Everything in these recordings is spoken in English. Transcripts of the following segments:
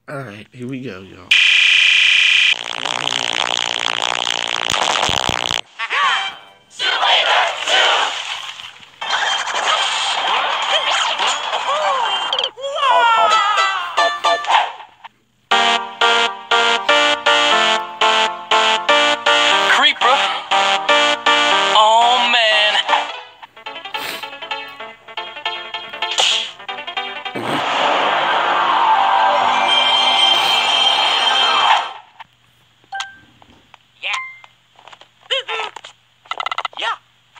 Alright, here we go, y'all. Creeper. Oh man. Yeah. Yeah.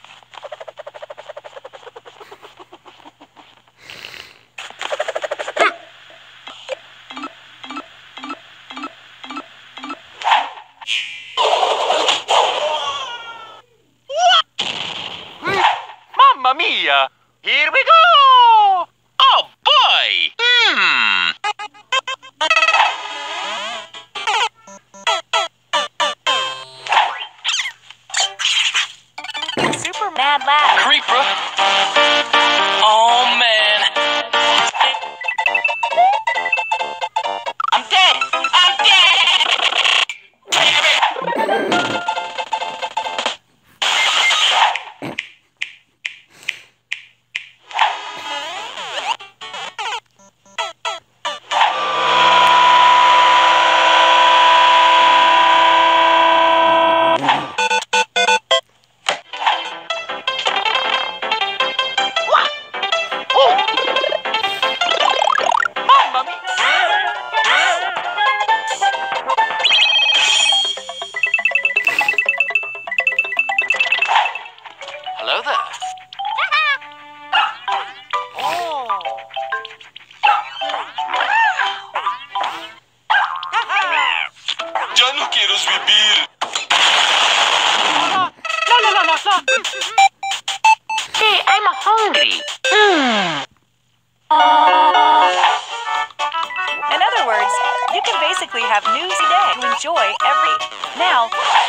Mamma mia! Here we go! Oh boy! Super Mad Lad. Creeper! Oh man! I'm dead! I'm dead! Mamma mia! Hello there. Oh. Ya no quiero vivir. Hey, I'm hungry. In other words, you can basically have news a day to enjoy every. Now,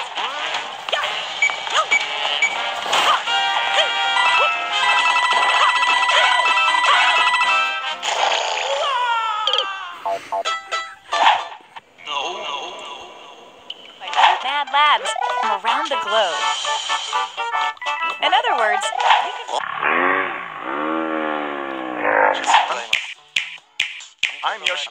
by other Mad Lads from around the globe. In other words, you can. I'm Yoshi.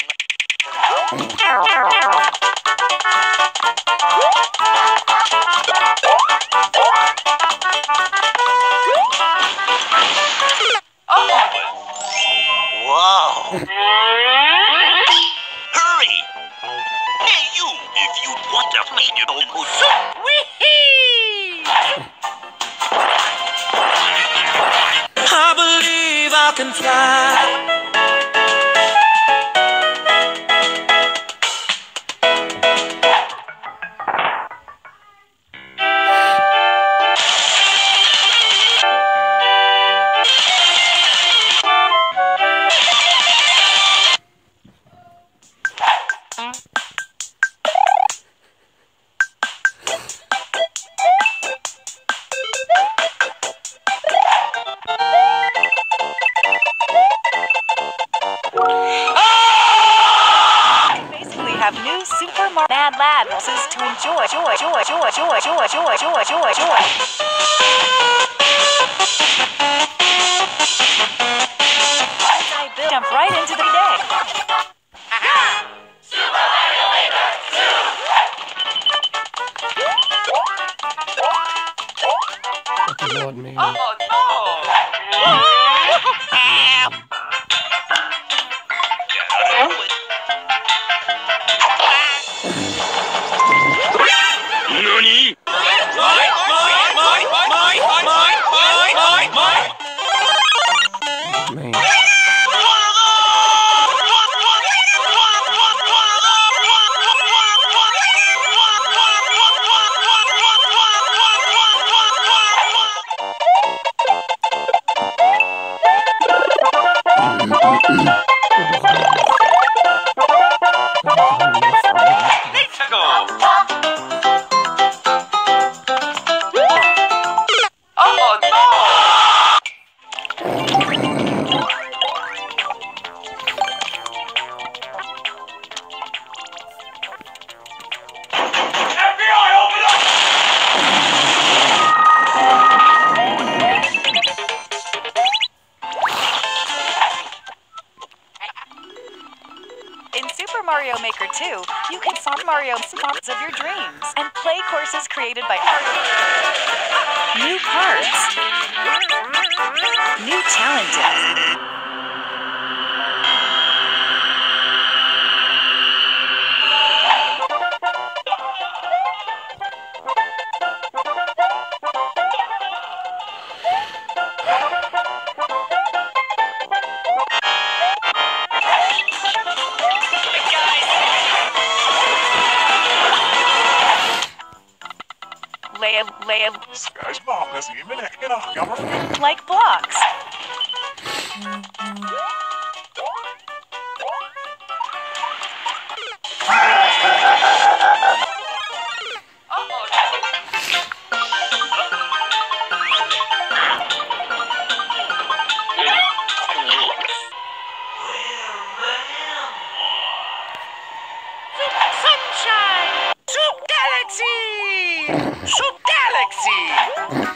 Wow. Hurry! Hey, you! If you want to feed your own soup, I believe I can fly. Basically have new Super Mad Lad horses to enjoy. Jump right into the day. What the Lord mean? Oh no! Nani? Man. In Super Mario Maker 2, you can solve Mario spots of your dreams and play courses created by new cards, new challenges. Like blocks. Sunshine! Soup Galaxy! Soup Galaxy!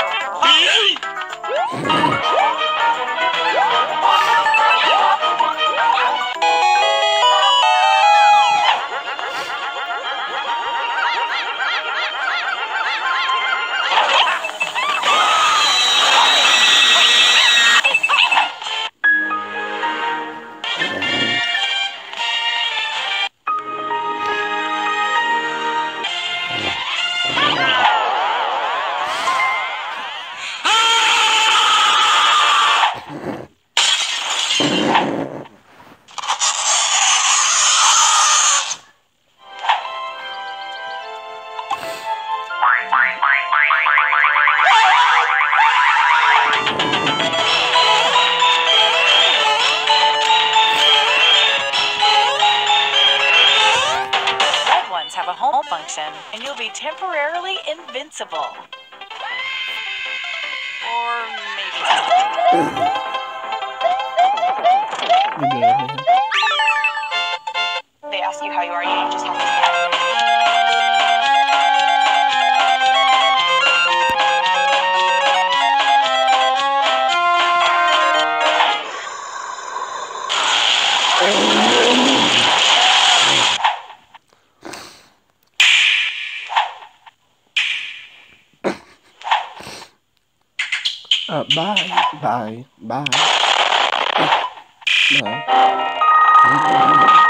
Have a home function, and you'll be temporarily invincible. Or maybe You good, man. they ask you how you are, you just have to say. Bye. Bye.